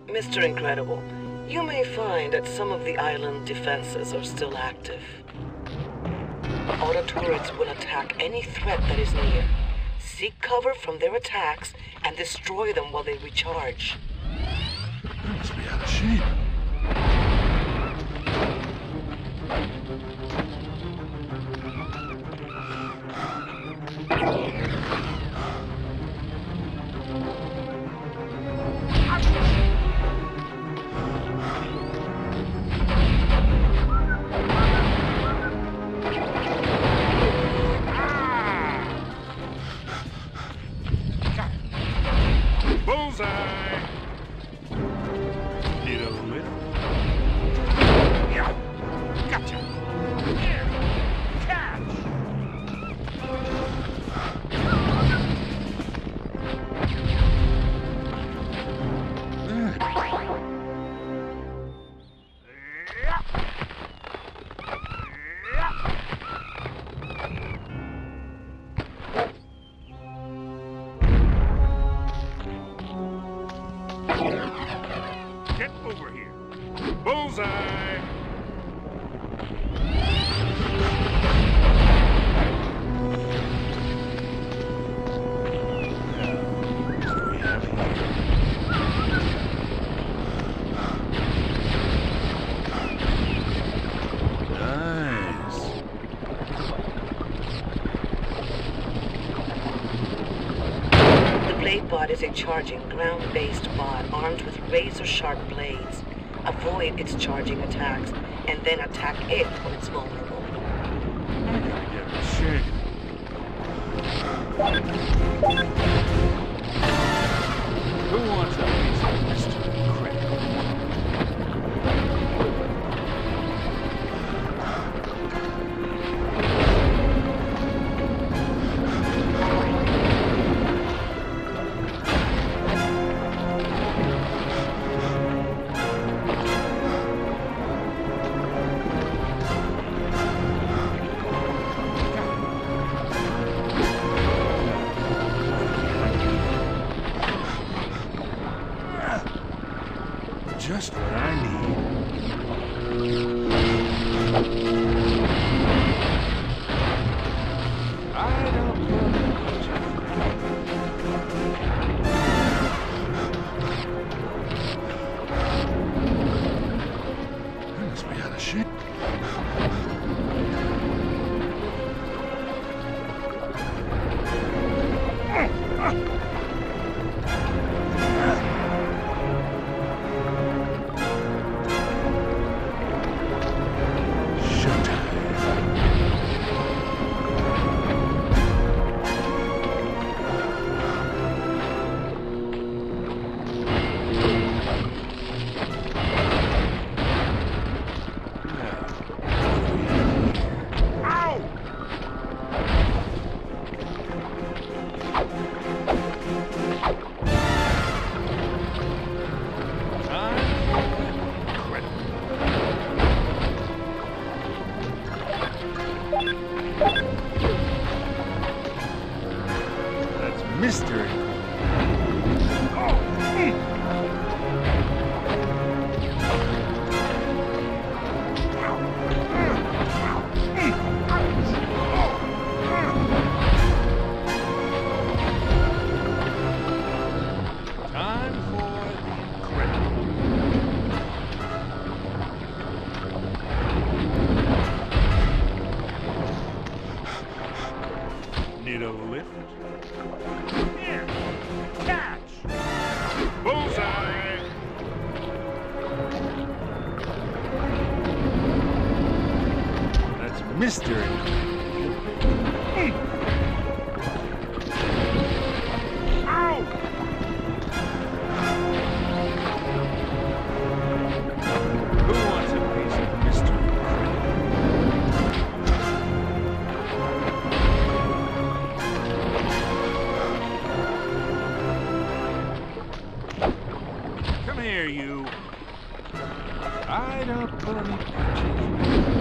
Mr. Incredible, you may find that some of the island defenses are still active. Auto turrets will attack any threat that is near. Seek cover from their attacks and destroy them while they recharge. That must be out of shape. Bullseye! Need a lift? Yeah! Gotcha! Here! Catch! Get over here. Bullseye! Nice. The Blade Bot is a charging, ground-based bot armed with razor-sharp blades. Avoid its charging attacks, and then attack it when it's vulnerable. I gotta get in shape. Who wants a piece of Mr. Incredible? Just what I need. I don't believe I must be out of shape. That's mystery. Time for the incredible. Need a lift? Here! Catch! Bullseye! That's mystery. Ow! Who wants a piece of mystery? Come here, you. I don't pull any punches.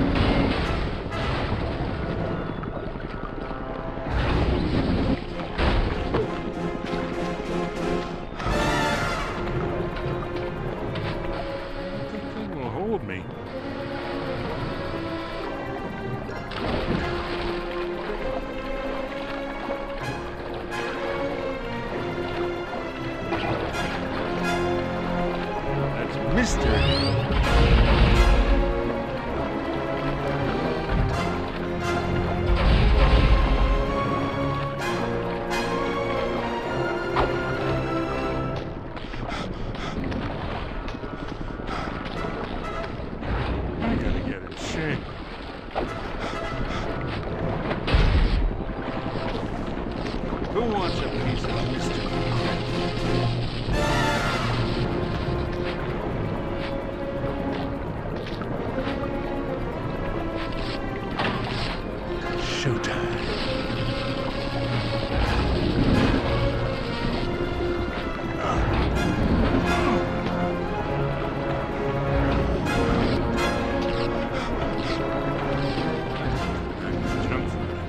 mystery. I gotta get in shape. Who wants a piece of mystery? Showtime. Jump for it.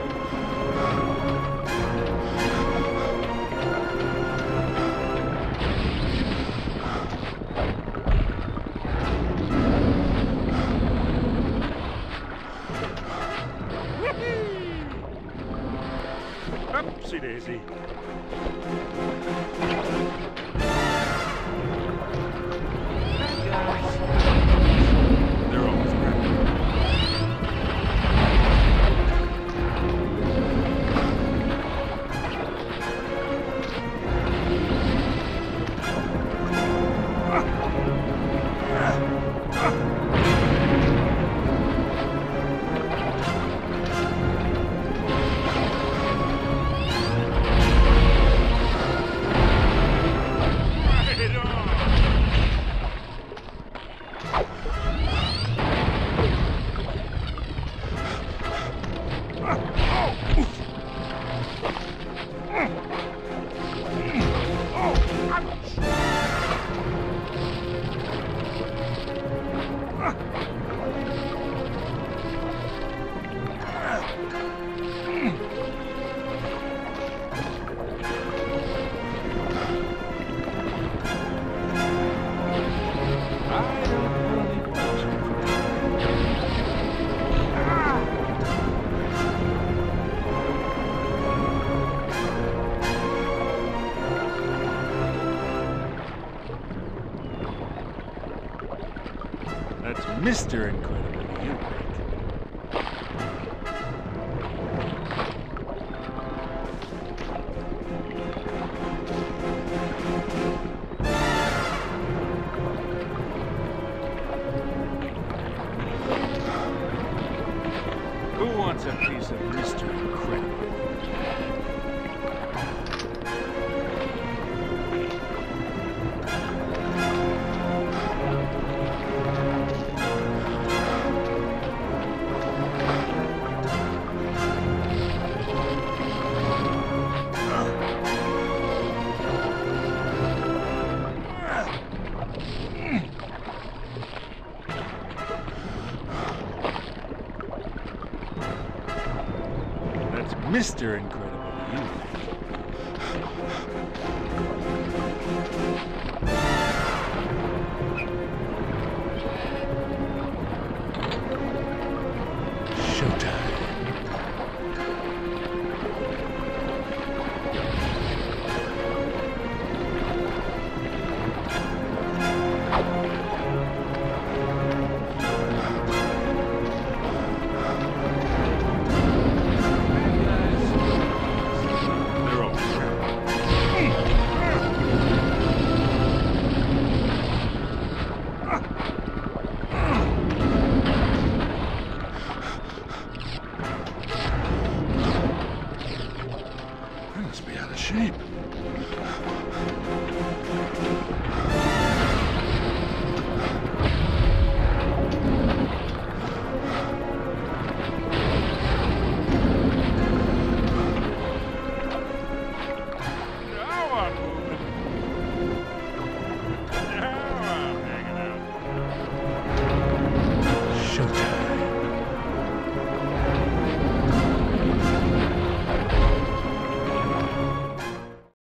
Upsy daisy. They're always ready. Right on. I don't believe that. That's Mr. Incredible, you think. Who wants a piece of Mr. Incredible? That's Mr. Incredible, you think. Showtime. They're always ready. I must be out of shape.